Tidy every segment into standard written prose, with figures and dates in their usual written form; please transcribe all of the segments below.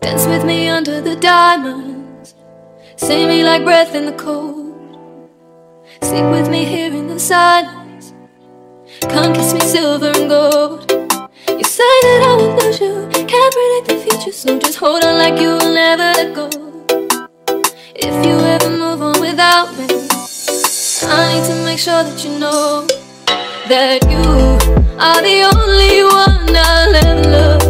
Dance with me under the diamonds, save me like breath in the cold. Sleep with me here in the silence, come kiss me silver and gold. You say that I will lose you, can't predict the future, so just hold on like you will never let go. If you ever move on without me, I need to make sure that you know that you are the only one I'll ever love.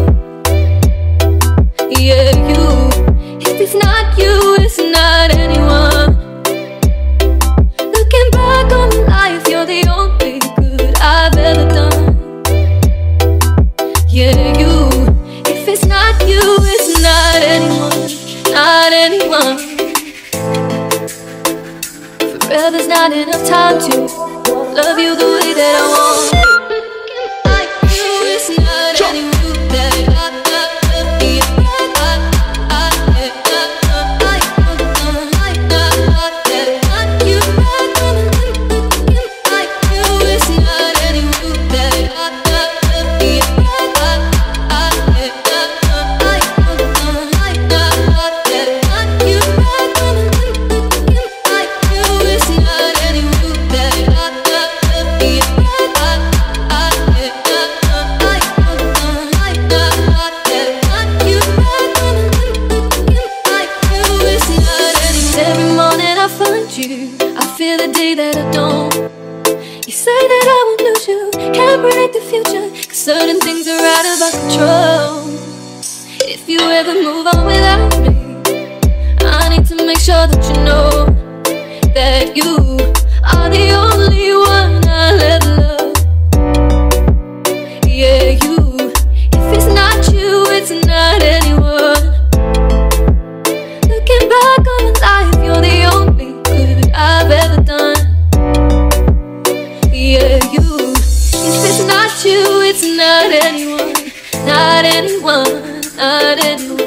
Yeah, you. If it's not you, it's not anyone. Looking back on my life, you're the only good I've ever done. Yeah, you. If it's not you, it's not anyone, not anyone. Forever's not enough time to love you the way that I want. Like you, it's not anyone that I feel the day that I don't. You say that I won't lose you, can't predict the future, cause certain things are out of our control. If you ever move on without me, I need to make sure that you know that you are the only one I'll ever love. Yeah, you. If it's not you, it's not anyone. Looking back on my life, you're the only I've ever done. Yeah, you. If it's not you, it's not anyone, not anyone, not anyone.